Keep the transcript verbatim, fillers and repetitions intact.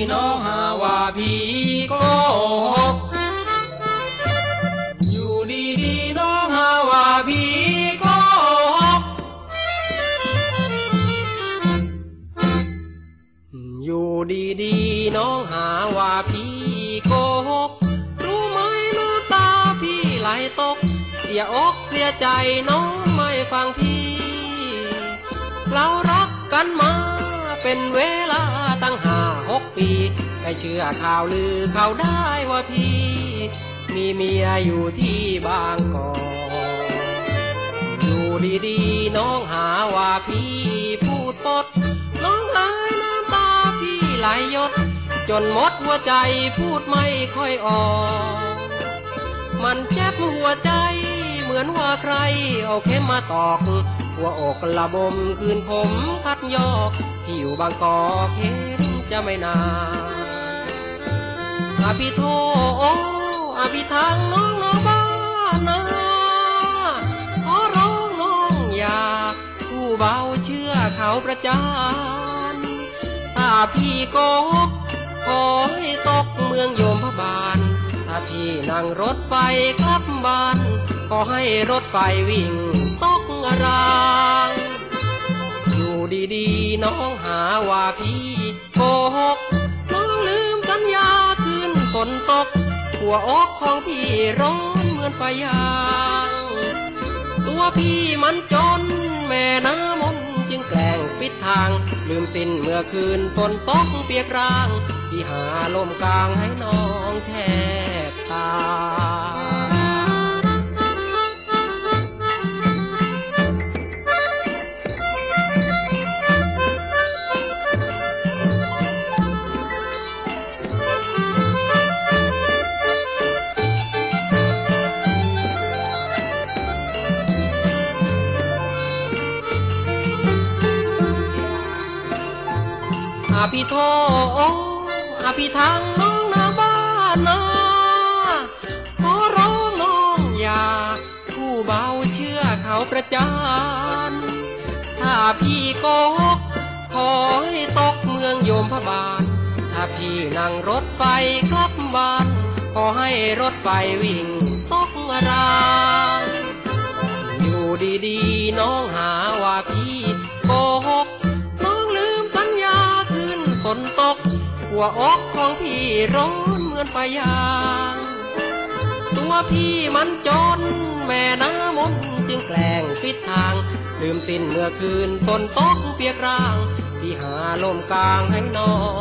น้องหาว่าพี่โกหกอยู่ดีๆน้องหาว่าพี่โกหกอยู่ดีๆน้องหาว่าพี่โกหกรู้ไหมน้ำตาพี่ไหลตกเสียอกเสียใจน้องไม่ฟังพี่เรารักกันมาเป็นเวลาตั้งห้าหกปีให้เชื่อข่าวลือเขาได้ว่าพี่มีเมียอยู่ที่บางกอกอยู่ดีๆน้องหาว่าพี่พูดปดน้องเอ๋ยน้ำตาพี่ไหลหยดจนหมดหัวใจพูดไม่ค่อยออกมันเจ็บหัวใจเหมือนว่าใครเอาเข็มมาตอกหัวอกระบมคืนผมคัดยอกที่อยู่บางกอกเห็นจะไม่นานอาพี่โทโออาพี่ทางน้องน้องบ้านนะขอร้องน้องอย่าผู้เบาเชื่อเขาประจานถ้าพี่โกหกขอให้ตกเมืองโยมพบาลถ้าพี่นั่งรถไฟกลับบ้านขอให้รถไฟวิ่งตกรางอยู่ดีๆน้องหาว่าพี่โกหกน้องลืมสัญญาคืนฝนตกหัวอกของพี่ร้อนเหมือนไฟยางตัวพี่มันจนแม่น้ำมนจึงแกล้งปิดทางลืมสิ้นเมื่อคืนฝนตกเปียกรางพี่หาลมกลางให้น้องแทบตายอาพี่โทโออาพี่ทางน้องนาบ้านนาขอร้องน้องอย่าผู้เบาเชื่อเขาประจานถ้าพี่โกหกขอให้ตกเมืองโยมพบาลถ้าพี่นั่งรถไฟกลับบ้านขอให้รถไฟวิ่งตกรางอยู่ดีๆน้องหาว่าพี่โกหกฝนตกหัวอกของพี่ร้อนเหมือนไฟยางตัวพี่มันจนแม่น้ำมนจึงแกล้งปิดทางลืมสิ้นเมื่อคืนฝนตกเปียกรางพี่หาลมกลางให้น้อง